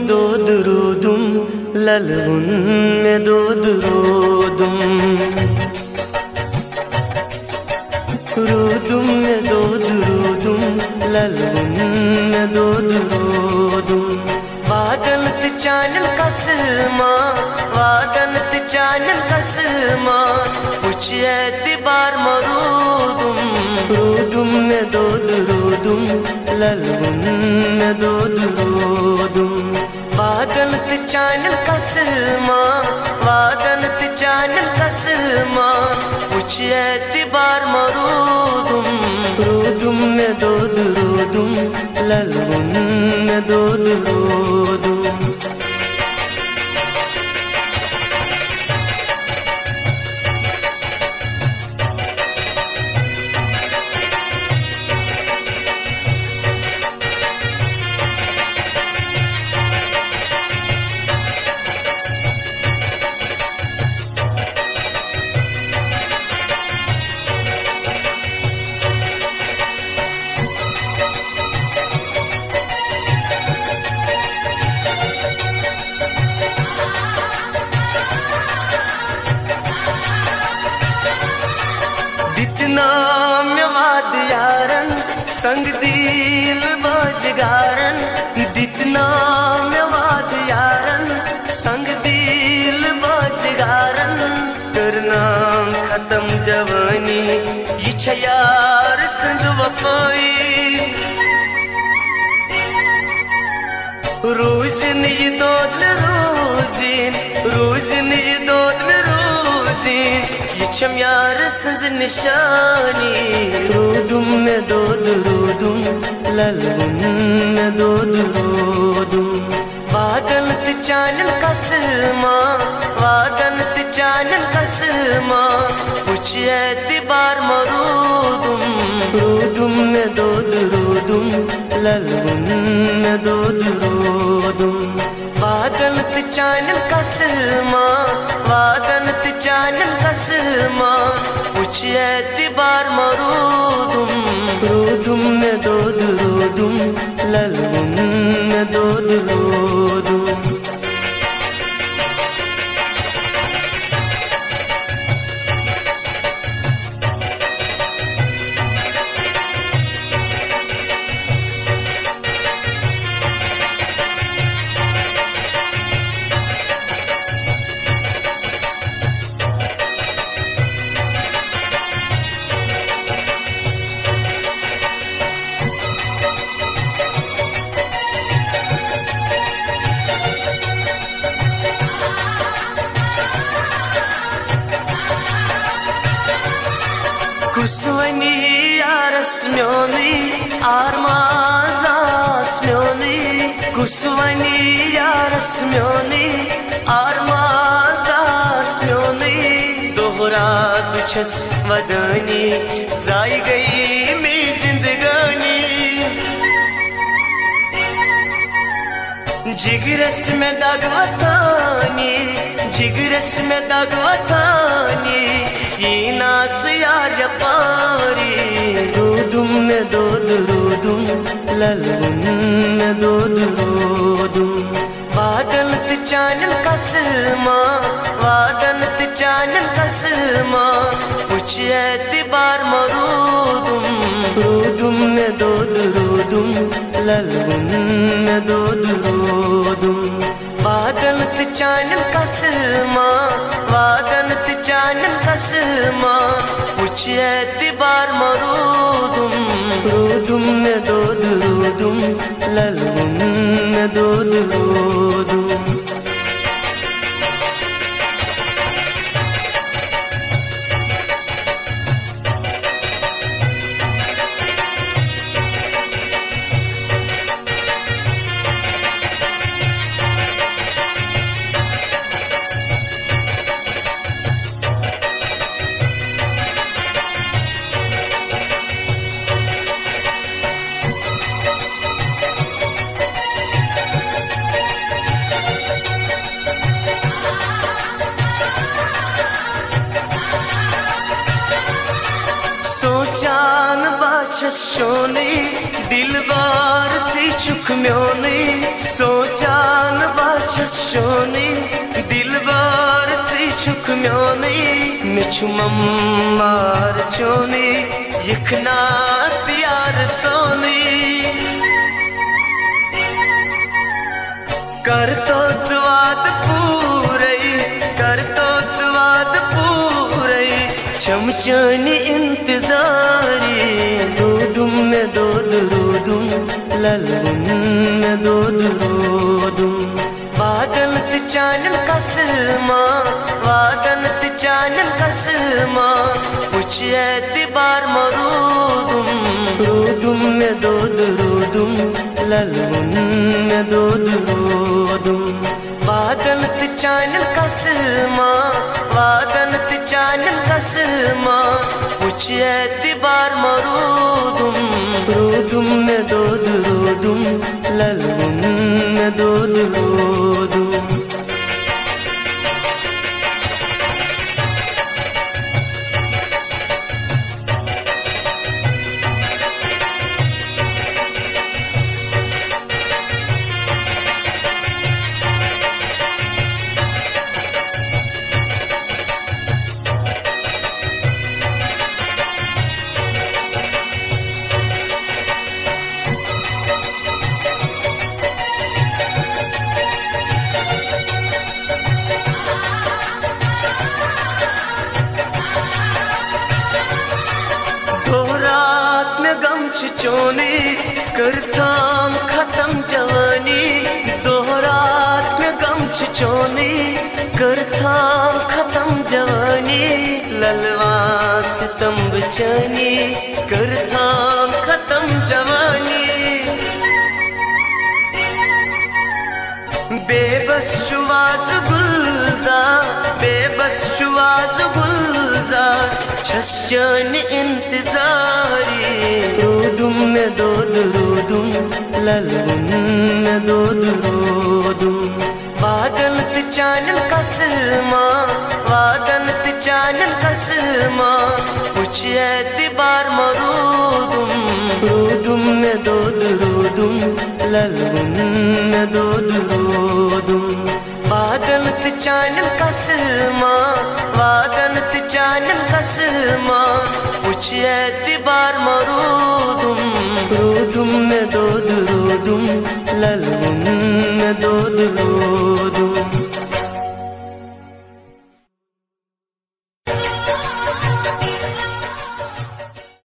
दो दुरूदुम ललवुन में दो दुरूदुम रूदुम में दो दुरूदुम ललवुन में दो दुरूदुम वादनत चानन कसमा वादनत चानन कसमा उच्च एतिबार मरूदुम रूदुम में दो दुरूदुम ललवुन में दो दुरूदुम वादनत चानन कसमा वादनत चानन कसमा उच्च एतिबार मरूदुम रूदुम में दो दुरूदुम ललवुन में दो दुरूदुम म्यवाद यारन संग दिल बाजगारन दितना म्यवाद यारन संग दिल बाजगारन करना खत्म जवानी ये यार संग वफाई रोज़न ये दोदल रोज़िन रोज़न ये दोदल रोज़िन यचम यार संग निशानी रूदुम में दो दुरूदुम ललवुन में दो दुरूदुम वादनत चानन कसमा वादनत चानन कसमा उच्च एतिबार मरूदुम रूदुम में दो दुरूदुम ललवुन में दो दुरूदुम वादनत चानन कसमा वादनत चानन कसमा उच्च एतिबार मरूदुम रूदुम में दो दुरूदुम ललवुन में दो दुरूदुम कुसवनी यारस म्योनी आरमाज़ास म्योनी कुसवनी यारस म्योनी आरमाज़ास म्योनी दोहरा दुछस वदानी जाई गई मेरी जिंदगानी जिगरस में दागवतानी जिगरस में दागवतानी ये नास यार पारी रूदुम में दो दुरूदुम ललवुन में दो दुरूदुम वादनत चानन कसमा वादनत चानन कसमा उच्च एतिबार मरूदुम रूदुम में दो दुरूदुम ललवुन में दो दुरूदुम वादनत चानन कसमा वादनत चानन कसमा उच्च एतिबार मरूदुम रूदुम में दो दुरूदुम ललवुन में दो दुरूदुम सोचान बाछस चोनी दिल बार से चुक म्योनी सोचान बाछस चोनी दिल बार से चुक म्योनी मिछु मम्मार चोनी यखना यार सोनी कर तो स्वाद पूरई कर तो स्वाद पूरई चमचनी इंतजारी दूधुम में दूध रूदुम ललन में दूध रूदुम वादन चानन कसमा वादन चानन कसमा कुछ एतबार मरूदुम रूदुम में दूध रूदुम ललन में दूध रूदुम वादन चानन कसमा वादन चानन कसमा कुछ एतबार मरूदुम रूदुम में दूध रूदुम ललन में दूध रूदुम चोनी करथाम खत्म जवानी दोहरात में गम चोनी करथाम खत्म जवानी ललवा सितम बचनी करथाम खत्म जवानी बेबस शुवाज गुलजा बेबस शुवाज गुलजा छस्जन इंतजारी रूदुम में दूध रूदुम ललन में दूध रूदुम वादन चानन कसमा वादन चानन कसमा कुछ एतबार मरूदुम रूदुम में दूध रूदुम ललन में दूध रूदुम वादन चानन कसमा वादन चानन कसमा कुछ एतबार मरूदुम रूदुम में दूध रूदुम ललन में दूध रूदुम